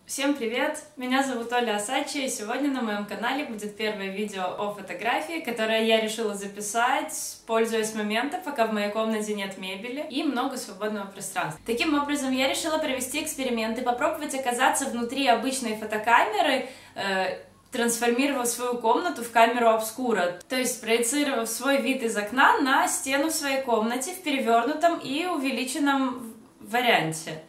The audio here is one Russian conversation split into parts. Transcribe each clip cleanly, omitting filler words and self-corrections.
Всем привет! Меня зовут Оля Асачи, и сегодня на моем канале будет первое видео о фотографии, которое я решила записать, пользуясь моментом, пока в моей комнате нет мебели и много свободного пространства. Таким образом, я решила провести эксперимент и попробовать оказаться внутри обычной фотокамеры, трансформировав свою комнату в камеру обскура, то есть проецировав свой вид из окна на стену в своей комнате в перевернутом и увеличенном варианте.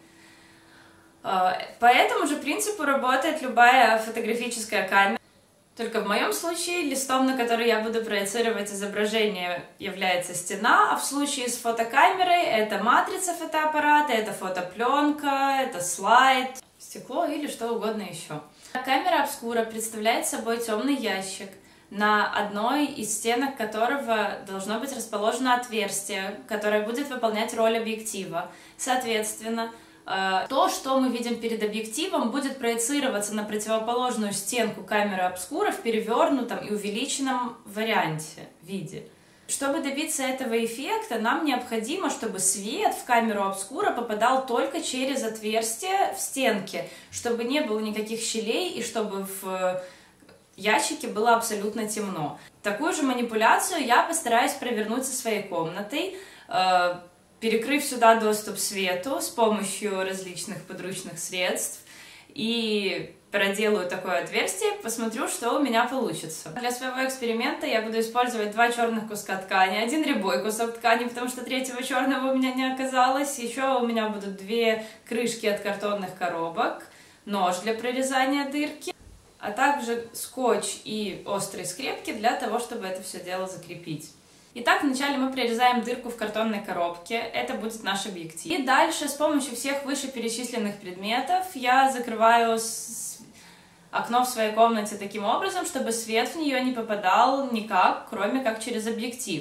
По этому же принципу работает любая фотографическая камера, только в моем случае листом, на который я буду проецировать изображение, является стена, а в случае с фотокамерой это матрица фотоаппарата, это фотопленка, это слайд, стекло или что угодно еще. Камера обскура представляет собой темный ящик, на одной из стенок которого должно быть расположено отверстие, которое будет выполнять роль объектива. Соответственно, то, что мы видим перед объективом, будет проецироваться на противоположную стенку камеры обскура в перевернутом и увеличенном виде. Чтобы добиться этого эффекта, нам необходимо, чтобы свет в камеру обскура попадал только через отверстие в стенке, чтобы не было никаких щелей и чтобы в ящике было абсолютно темно. Такую же манипуляцию я постараюсь провернуть со своей комнатой, перекрыв сюда доступ свету с помощью различных подручных средств, и проделаю такое отверстие, посмотрю, что у меня получится. Для своего эксперимента я буду использовать два черных куска ткани, один рябой кусок ткани, потому что третьего черного у меня не оказалось, еще у меня будут две крышки от картонных коробок, нож для прорезания дырки, а также скотч и острые скрепки для того, чтобы это все дело закрепить. Итак, вначале мы прорезаем дырку в картонной коробке, это будет наш объектив. И дальше с помощью всех вышеперечисленных предметов я закрываю окно в своей комнате таким образом, чтобы свет в нее не попадал никак, кроме как через объектив.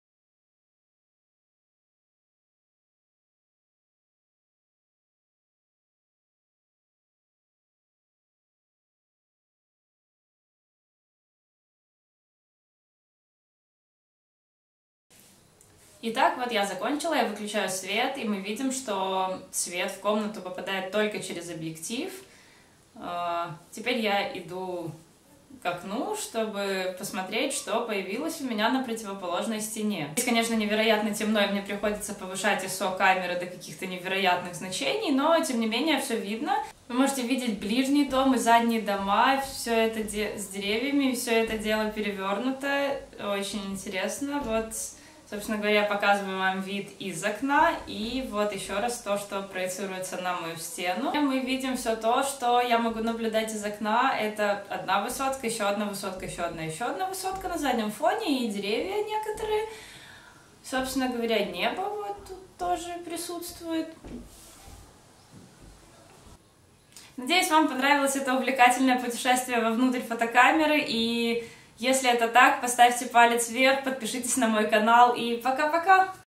Итак, вот я закончила, я выключаю свет, и мы видим, что свет в комнату попадает только через объектив. Теперь я иду к окну, чтобы посмотреть, что появилось у меня на противоположной стене. Здесь, конечно, невероятно темно, и мне приходится повышать ISO камеры до каких-то невероятных значений, но, тем не менее, все видно. Вы можете видеть ближний дом и задние дома, все это с деревьями, все это дело перевернуто, очень интересно. Вот, собственно говоря, показываю вам вид из окна, и вот еще раз то, что проецируется на мою стену. Мы видим все то, что я могу наблюдать из окна. Это одна высотка, еще одна высотка, еще одна высотка на заднем фоне, и деревья некоторые. Собственно говоря, небо вот тут тоже присутствует. Надеюсь, вам понравилось это увлекательное путешествие вовнутрь фотокамеры, и если это так, поставьте палец вверх, подпишитесь на мой канал, и пока-пока!